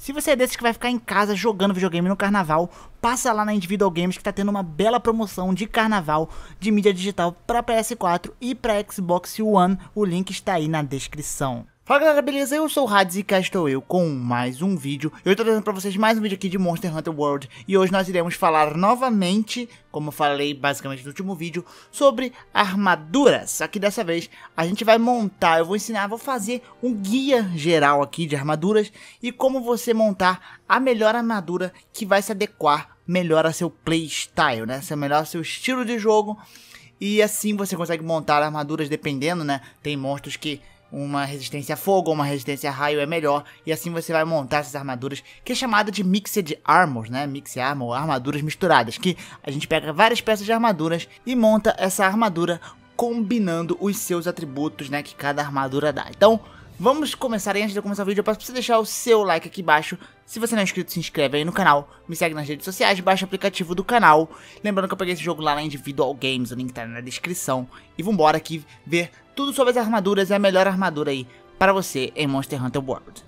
Se você é desses que vai ficar em casa jogando videogame no carnaval, passa lá na Individual Games que tá tendo uma bela promoção de carnaval de mídia digital para PS4 e para Xbox One. O link está aí na descrição. Fala galera, beleza? Eu sou o Hades e cá estou eu com mais um vídeo. Eu estou trazendo para vocês mais um vídeo aqui de Monster Hunter World. E hoje nós iremos falar novamente, como eu falei basicamente no último vídeo, sobre armaduras. Só que dessa vez a gente vai montar, eu vou ensinar, vou fazer um guia geral aqui de armaduras. E como você montar a melhor armadura que vai se adequar melhor a seu playstyle, né? Melhor ao seu estilo de jogo. E assim você consegue montar armaduras dependendo, né? Tem monstros que uma resistência a fogo ou uma resistência a raio é melhor. E assim você vai montar essas armaduras, que é chamada de Mixed Armors, né? Mixed Armor, armaduras misturadas. Que a gente pega várias peças de armaduras e monta essa armadura combinando os seus atributos, né? Que cada armadura dá. Então, vamos começar. E antes de eu começar o vídeo, eu peço pra você deixar o seu like aqui embaixo. Se você não é inscrito, se inscreve aí no canal. Me segue nas redes sociais, baixa o aplicativo do canal. Lembrando que eu peguei esse jogo lá na Individual Games, o link tá na descrição. E vambora aqui ver tudo sobre as armaduras e a melhor armadura aí para você em Monster Hunter World.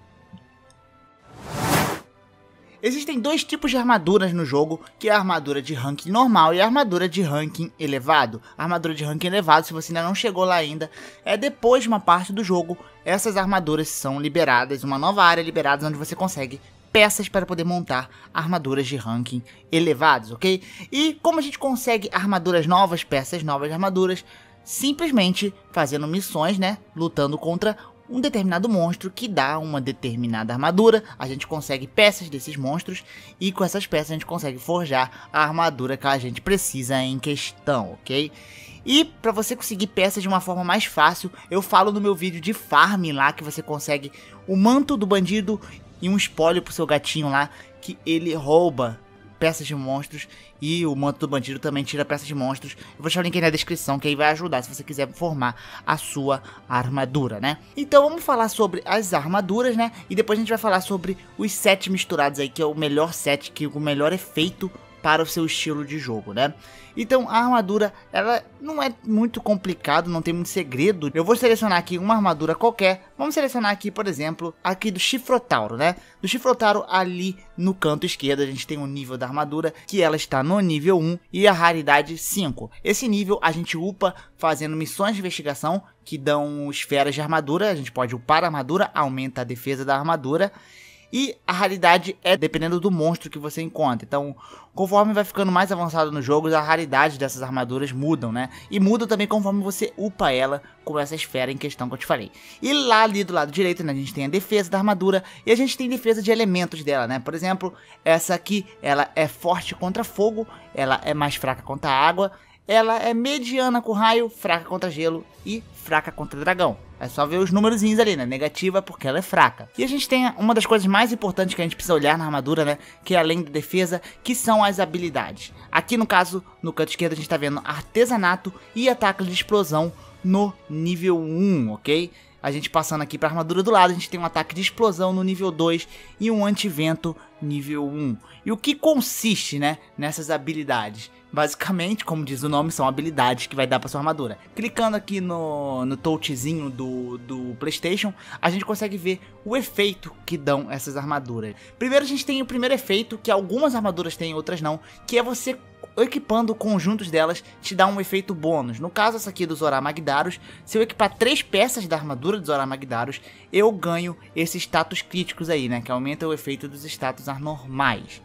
Existem dois tipos de armaduras no jogo, que é a armadura de ranking normal e a armadura de ranking elevado. A armadura de ranking elevado, se você ainda não chegou lá ainda, é depois de uma parte do jogo, essas armaduras são liberadas, uma nova área liberada onde você consegue peças para poder montar armaduras de ranking elevados, ok? E como a gente consegue armaduras novas, peças novas de armaduras? Simplesmente fazendo missões, né? Lutando contra um determinado monstro que dá uma determinada armadura. A gente consegue peças desses monstros e com essas peças a gente consegue forjar a armadura que a gente precisa em questão, ok? E para você conseguir peças de uma forma mais fácil, eu falo no meu vídeo de farm lá que você consegue o manto do bandido e um espólio pro seu gatinho lá, que ele rouba peças de monstros, e o manto do bandido também tira peças de monstros. Eu vou deixar o link aí na descrição, que aí vai ajudar se você quiser formar a sua armadura, né? Então vamos falar sobre as armaduras, né? E depois a gente vai falar sobre os sets misturados aí, que é o melhor set, que é o melhor efeito para o seu estilo de jogo, né? Então a armadura, ela não é muito complicado, não tem muito segredo. Eu vou selecionar aqui uma armadura qualquer. Vamos selecionar aqui, por exemplo, aqui do Chifrotauro, né? Do Chifrotauro ali no canto esquerdo a gente tem o nível da armadura, que ela está no nível 1 e a raridade 5. Esse nível a gente upa fazendo missões de investigação que dão esferas de armadura. A gente pode upar a armadura, aumenta a defesa da armadura. E a raridade é dependendo do monstro que você encontra. Então, conforme vai ficando mais avançado no jogo, a raridade dessas armaduras mudam, né? E mudam também conforme você upa ela com essa esfera em questão que eu te falei. E lá ali do lado direito, né, a gente tem a defesa da armadura e a gente tem defesa de elementos dela, né? Por exemplo, essa aqui, ela é forte contra fogo, ela é mais fraca contra água, ela é mediana com raio, fraca contra gelo e fraca contra dragão. É só ver os númerozinhos ali, né? Negativa porque ela é fraca. E a gente tem uma das coisas mais importantes que a gente precisa olhar na armadura, né? Que é além da defesa, que são as habilidades. Aqui no caso, no canto esquerdo, a gente tá vendo artesanato e ataque de explosão no nível 1, ok? A gente passando aqui para a armadura do lado, a gente tem um ataque de explosão no nível 2 e um antivento nível 1. E o que consiste, né, nessas habilidades? Basicamente, como diz o nome, são habilidades que vai dar para sua armadura. Clicando aqui no touchzinho do PlayStation, a gente consegue ver o efeito que dão essas armaduras. Primeiro a gente tem o primeiro efeito, que algumas armaduras têm, outras não, que é você equipando conjuntos delas, te dá um efeito bônus. No caso essa aqui do Zorah Magdaros, se eu equipar 3 peças da armadura do Zorah Magdaros, eu ganho esses status críticos aí, né, que aumenta o efeito dos status anormais.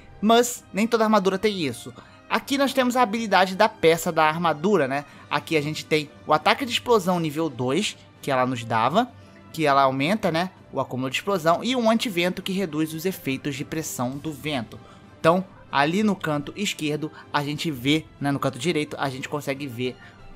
Mas nem toda armadura tem isso. Aqui nós temos a habilidade da peça da armadura, né? Aqui a gente tem o ataque de explosão nível 2, que ela nos dava, que ela aumenta, né, o acúmulo de explosão, e um antivento que reduz os efeitos de pressão do vento. Então, ali no canto esquerdo, a gente vê, né, no canto direito, a gente consegue ver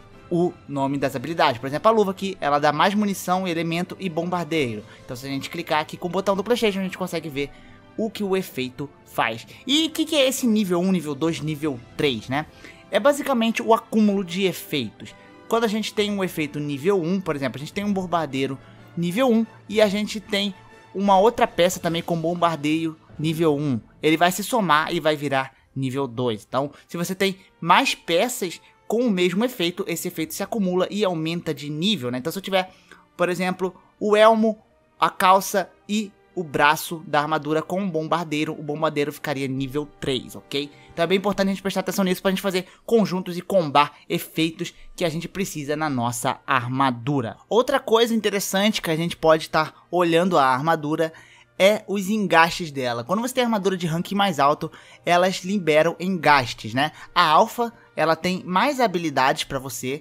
o nome das habilidades. Por exemplo, a luva aqui, ela dá mais munição, elemento e bombardeiro. Então, se a gente clicar aqui com o botão do PlayStation, a gente consegue ver o que o efeito faz. E o que é esse nível 1, nível 2, nível 3, né? É basicamente o acúmulo de efeitos. Quando a gente tem um efeito nível 1, por exemplo, a gente tem um bombardeiro nível 1 e a gente tem uma outra peça também com bombardeio nível 1. Ele vai se somar e vai virar nível 2. Então, se você tem mais peças com o mesmo efeito, esse efeito se acumula e aumenta de nível, né? Então, se eu tiver, por exemplo, o elmo, a calça e o braço da armadura com um bombardeiro, o bombardeiro ficaria nível 3, ok? Então é bem importante a gente prestar atenção nisso pra gente fazer conjuntos e combar efeitos que a gente precisa na nossa armadura. Outra coisa interessante que a gente pode estar olhando a armadura é os engastes dela. Quando você tem armadura de ranking mais alto, elas liberam engastes, né? A alfa, ela tem mais habilidades pra você,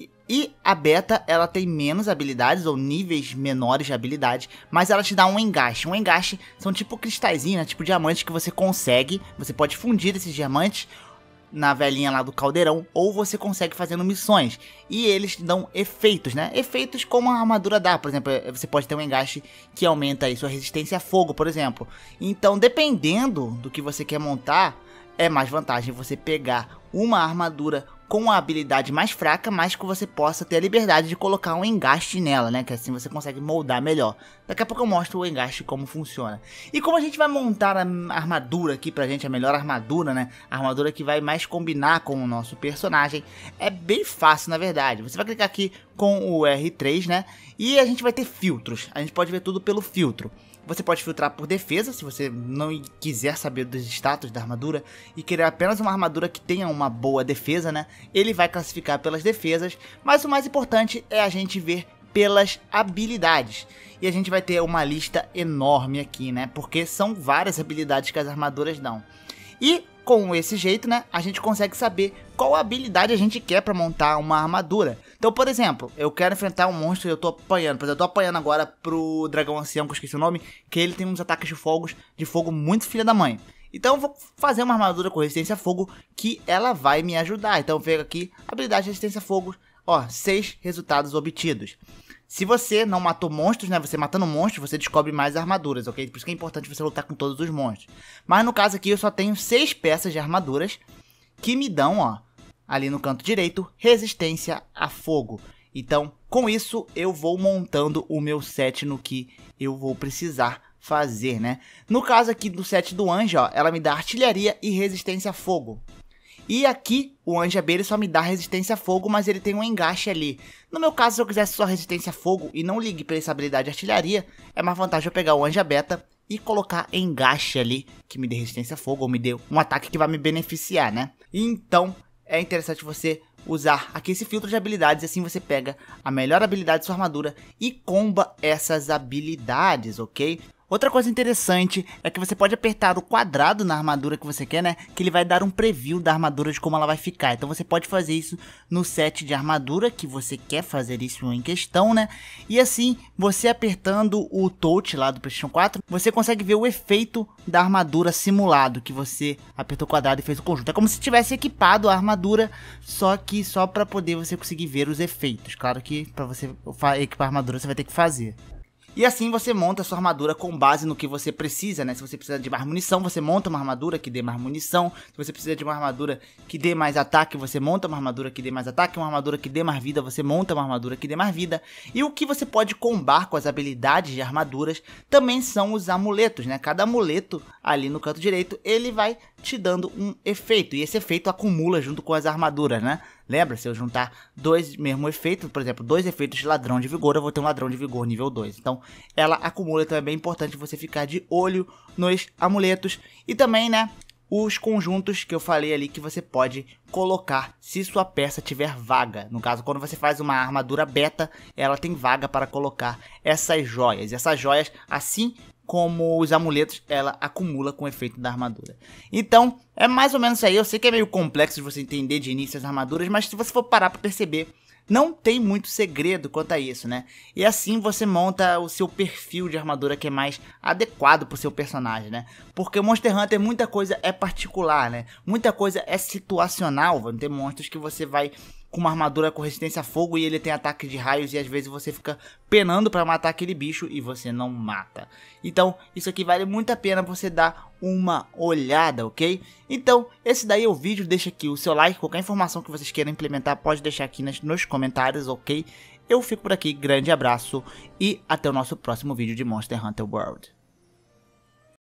e a beta, ela tem menos habilidades, ou níveis menores de habilidade, mas ela te dá um engaste. Um engaste são tipo cristalzinhos, né? Tipo diamantes que você consegue, você pode fundir esses diamantes na velhinha lá do caldeirão, ou você consegue fazendo missões, e eles dão efeitos, né? Efeitos como a armadura dá, por exemplo, você pode ter um engaste que aumenta aí sua resistência a fogo, por exemplo. Então, dependendo do que você quer montar, é mais vantagem você pegar uma armadura com a habilidade mais fraca, mas que você possa ter a liberdade de colocar um engaste nela, né? Que assim você consegue moldar melhor. Daqui a pouco eu mostro o engaste como funciona. E como a gente vai montar a armadura aqui pra gente, a melhor armadura, né? A armadura que vai mais combinar com o nosso personagem, é bem fácil na verdade. Você vai clicar aqui com o R3, né? E a gente vai ter filtros. A gente pode ver tudo pelo filtro. Você pode filtrar por defesa, se você não quiser saber dos status da armadura e querer apenas uma armadura que tenha uma boa defesa, né? Ele vai classificar pelas defesas, mas o mais importante é a gente ver pelas habilidades. E a gente vai ter uma lista enorme aqui, né? Porque são várias habilidades que as armaduras dão. E com esse jeito, né, a gente consegue saber qual habilidade a gente quer para montar uma armadura. Então, por exemplo, eu quero enfrentar um monstro e eu tô apanhando. Por exemplo, eu tô apanhando agora pro dragão ancião, que eu esqueci o nome, que ele tem uns ataques de fogo muito filha da mãe. Então eu vou fazer uma armadura com resistência a fogo que ela vai me ajudar. Então eu pego aqui, habilidade de resistência a fogo, ó, 6 resultados obtidos. Se você não matou monstros, né, você matando monstros, você descobre mais armaduras, ok? Por isso que é importante você lutar com todos os monstros. Mas no caso aqui eu só tenho 6 peças de armaduras que me dão, ó, ali no canto direito, resistência a fogo. Então, com isso, eu vou montando o meu set no que eu vou precisar fazer, né? No caso aqui do set do anjo, ó, ela me dá artilharia e resistência a fogo. E aqui, o anjo abelha só me dá resistência a fogo, mas ele tem um engaste ali. No meu caso, se eu quisesse só resistência a fogo e não ligue para essa habilidade de artilharia, é mais vantagem eu pegar o anjo beta e colocar engaste ali, que me dê resistência a fogo, ou me dê um ataque que vai me beneficiar, né? Então, é interessante você usar aqui esse filtro de habilidades, assim você pega a melhor habilidade de sua armadura e comba essas habilidades, ok? Outra coisa interessante é que você pode apertar o quadrado na armadura que você quer, né? Que ele vai dar um preview da armadura de como ela vai ficar. Então você pode fazer isso no set de armadura que você quer fazer isso em questão, né? E assim, você apertando o touch lá do PlayStation 4, você consegue ver o efeito da armadura simulado, que você apertou o quadrado e fez o conjunto. É como se tivesse equipado a armadura, só que só para poder você conseguir ver os efeitos. Claro que para você equipar a armadura você vai ter que fazer. E assim você monta a sua armadura com base no que você precisa, né? Se você precisa de mais munição, você monta uma armadura que dê mais munição. Se você precisa de uma armadura que dê mais ataque, você monta uma armadura que dê mais ataque. Uma armadura que dê mais vida, você monta uma armadura que dê mais vida. E o que você pode combar com as habilidades de armaduras também são os amuletos, né? Cada amuleto ali no canto direito, ele vai te dando um efeito. E esse efeito acumula junto com as armaduras, né? Lembra, se eu juntar dois mesmo efeitos, por exemplo, 2 efeitos de ladrão de vigor, eu vou ter um ladrão de vigor nível 2. Então, ela acumula, então é bem importante você ficar de olho nos amuletos. E também, né, os conjuntos que eu falei ali que você pode colocar se sua peça tiver vaga. No caso, quando você faz uma armadura beta, ela tem vaga para colocar essas joias. E essas joias, assim como os amuletos, ela acumula com o efeito da armadura. Então, é mais ou menos isso aí. Eu sei que é meio complexo de você entender de início as armaduras, mas se você for parar para perceber, não tem muito segredo quanto a isso, né? E assim você monta o seu perfil de armadura que é mais adequado pro seu personagem, né? Porque o Monster Hunter, muita coisa é particular, né? Muita coisa é situacional. Vão ter monstros que você vai com uma armadura com resistência a fogo e ele tem ataque de raios e às vezes você fica penando para matar aquele bicho e você não mata. Então isso aqui vale muito a pena você dar uma olhada, ok? Então esse daí é o vídeo, deixa aqui o seu like, qualquer informação que vocês queiram implementar pode deixar aqui nos comentários, ok? Eu fico por aqui, grande abraço e até o nosso próximo vídeo de Monster Hunter World.